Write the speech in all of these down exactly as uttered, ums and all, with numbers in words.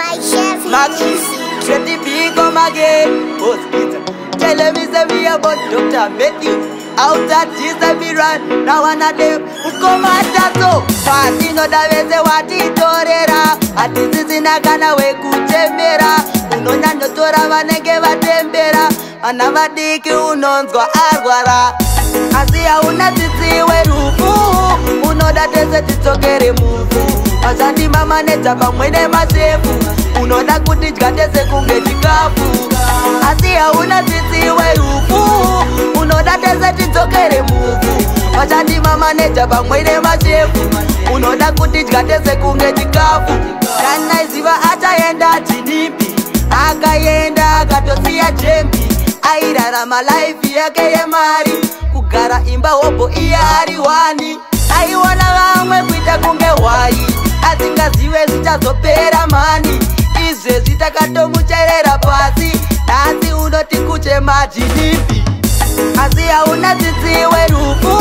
by Chef Maxi, get the big come again. Hospital. Tell them it's a me about Doctor Matthews. Out that Jesus be run. Now one of them who come at that so. Party no da veze wati torera. Ati sisi na kana we kutembera. Unonya ndotora vanenge vatembera. Anavadiki unonzwa arwara. Asiya unatiti we rufu. Unoda tese titokere mufu. Asandi mama neta pamwene masefu. Unoda kutijga tese kunge chikafu. Asiya unatiti we rufu. Unoda tese titokere mufu. Asandi mama neta pamwene masefu. Unoda kutijga tese kunge chikafu. Kana iziva ataenda chinipi. Akayenda akatosiya chempi. Airarama life yake ye mari. Kugara imba hobo iyari wani. Aiwana vamwe kuita kunge wai. Asingaziwe zichazopera mani. Izve zitakatomutyairera pasi. Asi unoti kuche majinipi. Asi hauna tsitsiwe rufu.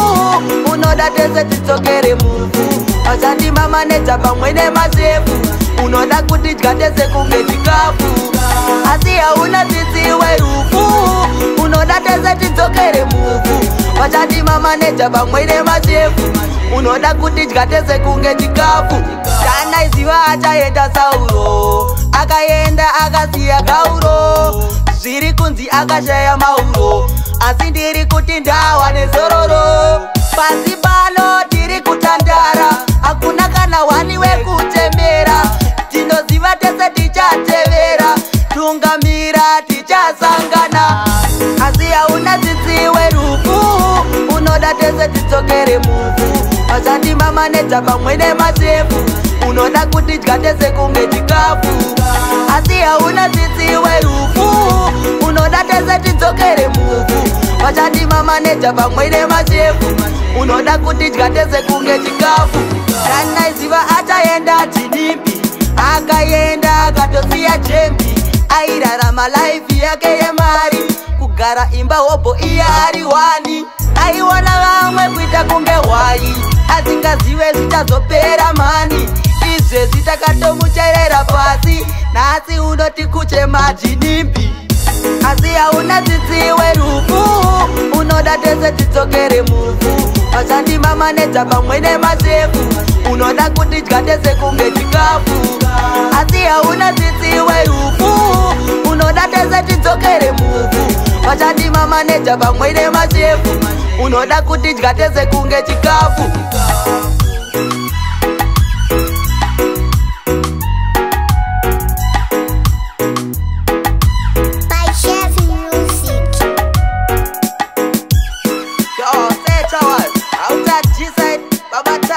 Unoda tese titsokere mufu. Asandi mama neta pamwene masefu. Unoda kutidya tese kunge chikafu. Asi hauna tsitsiwe rufu. Unoda tese titsokere mufu. Asandi mama neta pamwene masefu. Unoda kutidya tese kunge chikafu. Kana iziva achaenda Sauro. Akayenda akasiya Gauro. Zviri kunzi akashaya mauro. Asi ndiri kuti ndawane zororo. Pasi pano tiri kutandara. Hakuna kana wani wekutemera. Tinoziva tese tichatevera. Tungamira tichasangana. Asi hauna tsitsiwe rufu. Unoda tese titsokere mufu. Asandi mama neta pamwene masefu. Unoda kutidya tese kunge chikafu. Asi hauna tsitsiwe rufu. Unoda tese titsokere mufu. Asandi mama neta pamwene masefu. Unoda kutidya tese kunge chikafu. Kana iziva ataenda chinipi. Akayenda akatosiya chempi. Airarama life yake ye mari. Kugara imba hobo iyari wani. Aiwana vamwe kuita kunge wai. Asingaziwe zichazopera mani. Izve zitakatomuchairera pasi. Nasi unoti kuche majinimbi. Asi hauna tsitsiwe rufu. Unoda tese titsokere mufu. Asandi mama neta pamwene masefu. Unoda kutidya tese kunge chikafu. Asi hauna tsitsiwe rufu. Unoda tese titsokere mufu. Asandi mama neta pamwene masefu. Unoda kutidya tese kunge chikafu. by Chef Music. Yo, say it, out that G-side, Baba.